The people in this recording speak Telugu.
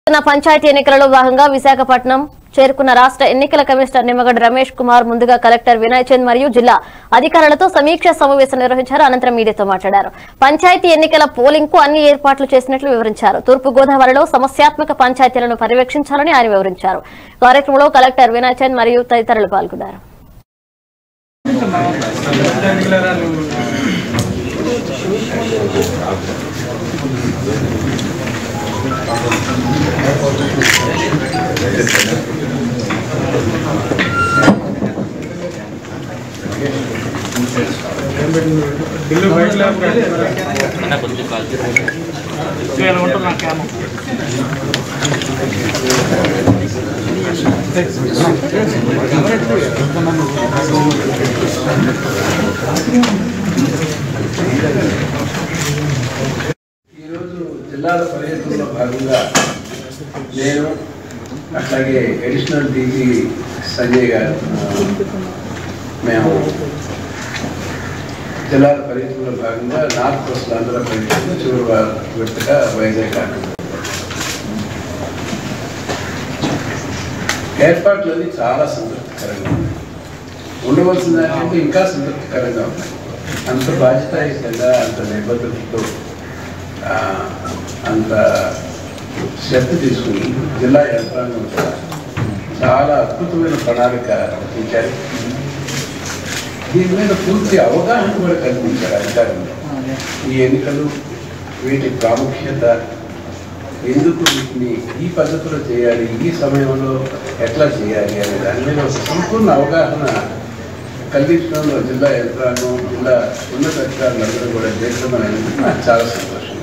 పంచాయతీ ఎన్నికలలో భాగంగా విశాఖపట్నం చేరుకున్న రాష్ట్ర ఎన్నికల కమిషనర్ నిమ్మగడ్డ రమేష్ కుమార్ ముందుగా కలెక్టర్ వినయ్ చంద్ మరియు జిల్లా అధికారులతో సమీక్ష సమావేశం నిర్వహించారు. అనంతరం మీడియాతో మాట్లాడారు. పంచాయతీ ఎన్నికల పోలింగ్ కు అన్ని ఏర్పాట్లు చేసినట్లు వివరించారు. తూర్పు గోదావరిలో సమస్యాత్మక పంచాయతీలను పర్యవేక్షించాలని ఆయన వివరించారు. కార్యక్రమంలో కలెక్టర్ వినయ్ చంద్ మరియు తదితరులు పాల్గొన్నారు. జిల్లాల పర్యటనలో భాగంగా నేను అట్లాగే అడిషనల్ డీజీ సంజయ్ గారు మేము జిల్లాల పర్యటనలో భాగంగా నార్త్ కోస్టల్ ఆంధ్ర పర్యటన చివరి విడతగా వైజాగ్ కాకుండా ఏర్పాట్లన్నీ చాలా సంతృప్తికరంగా ఉన్నాయి. ఉండవలసిన దానికంటే ఇంకా సంతృప్తికరంగా ఉన్నాయి. అంత బాధ్యతాయుతంగా అంత నిబద్ధతతో అంత శ్రద్ధ తీసుకుని జిల్లా యంత్రాంగం చాలా అద్భుతమైన ప్రణాళిక రచించారు. దీని మీద పూర్తి అవగాహన కూడా కల్పించారు అధికారులు. ఈ ఎన్నికలు వీటి ప్రాముఖ్యత, ఎందుకు వీటిని ఈ పద్ధతిలో చేయాలి, ఈ సమయంలో ఎట్లా చేయాలి అనే దాని మీద ఒక సంపూర్ణ అవగాహన కల్పించడంలో జిల్లా యంత్రాంగం, జిల్లా ఉన్నత అధికారులందరూ కూడా చేస్తామని నాకు చాలా సంతోషం.